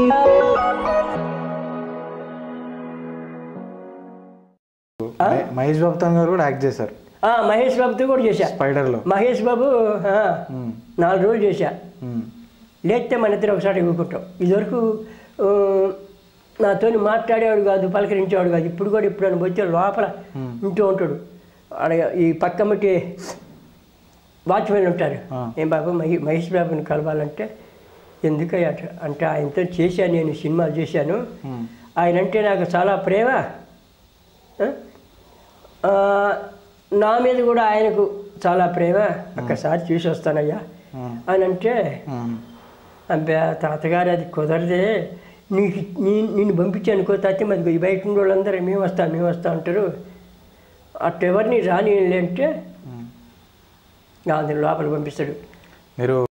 మహేష్ బాబుతో గారు కూడా యాక్ట్ చేశారు. మహేష్ బాబుతో కూడా చేశా. స్పైడర్లో మహేష్ బాబు 4 రోజులు చేశా. లేస్తే మన ఇద్దరు ఒకసారి ఇవ్వకుంటాం. ఇదివరకు నాతో మాట్లాడేవాడు కాదు, పలకరించేవాడు కాదు. ఇప్పుడు కూడా ఇప్పుడు వచ్చే లోపల ఉంటూ ఉంటాడు. ఈ పక్క మట్టి వాచ్మెన్ ఉంటారు. ఏం బాబు మహేష్ బాబుని కలవాలంటే ఎందుకయ్యా అంటే ఆయనతో చేశాను, నేను సినిమాలు చేశాను, ఆయన అంటే నాకు చాలా ప్రేమ, నా మీద కూడా ఆయనకు చాలా ప్రేమ, ఒక్కసారి చూసి వస్తానయ్యా అని అంటే, అబ్బా తాతగారు అది కుదరదే, నిన్ను పంపించానుకో తాత, మరి బయట ఉన్న వాళ్ళందరూ మేము వస్తాం అంటారు, అట్టెవరిని రాని అంటే అందరి లోపల పంపిస్తాడు. మీరు